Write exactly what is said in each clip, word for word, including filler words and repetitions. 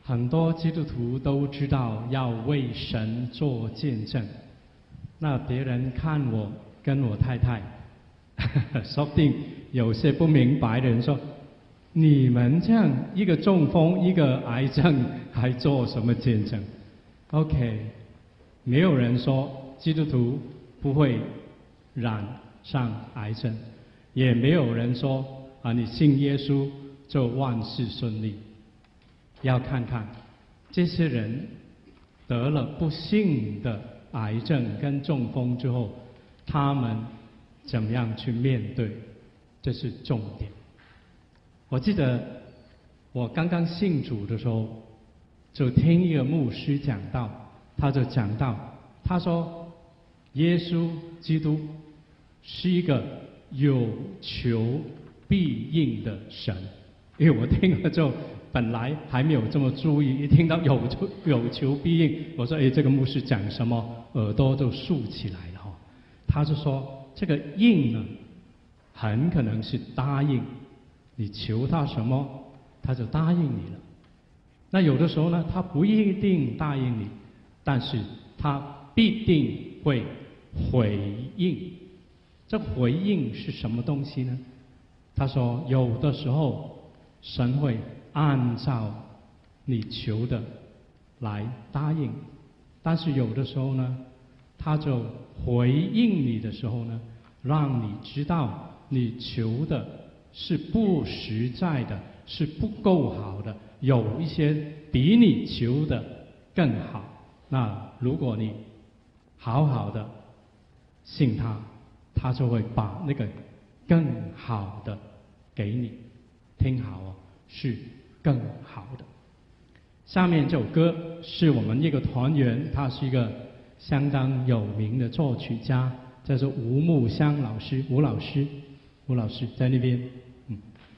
很多基督徒都知道要为神做见证。那别人看我跟我太太，说不定有些不明白的人说：“你们这样一个中风，一个癌症，还做什么见证 ？”OK， 没有人说基督徒不会染上癌症，也没有人说啊，你信耶稣就万事顺利。要看看这些人得了不幸的癌症跟中风之后，他们怎么样去面对，这是重点。我记得我刚刚信主的时候，就听一个牧师讲道，他就讲到，他说耶稣基督是一个有求必应的神。因为我听了之后，本来还没有这么注意，一听到有求有求必应，我说：“哎，这个牧师讲什么？”耳朵都竖起来了哈。他就说，这个应呢，很可能是答应你求他什么，他就答应你了。那有的时候呢，他不一定答应你，但是他必定会回应。这回应是什么东西呢？他说，有的时候神会按照你求的来答应，但是有的时候呢，他就回应你的时候呢，让你知道你求的是不实在的，是不够好的，有一些比你求的更好。那如果你好好的信他，他就会把那个更好的给你。听好哦，是更好的。下面这首歌是我们一个团员，他是一个相当有名的作曲家，叫做吴木香老师，吴老师，吴老师在那边。嗯，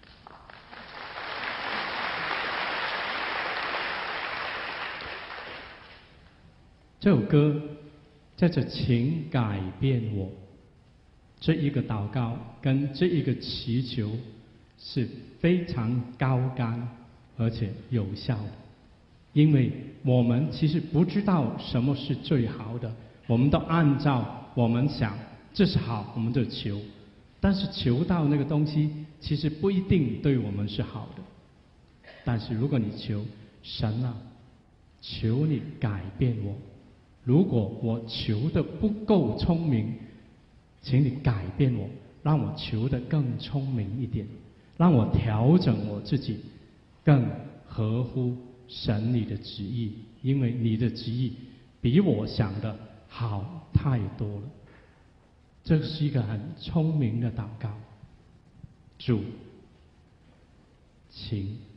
这首歌叫做《请改变我》，这一个祷告跟这一个祈求是非常高竿而且有效的，因为我们其实不知道什么是最好的，我们都按照我们想这是好，我们就求，但是求到那个东西其实不一定对我们是好的。但是如果你求神啊，求你改变我，如果我求的不够聪明，请你改变我，让我求的更聪明一点，让我调整我自己，更合乎神你的旨意，因为你的旨意比我想的好太多了。这是一个很聪明的祷告。主，请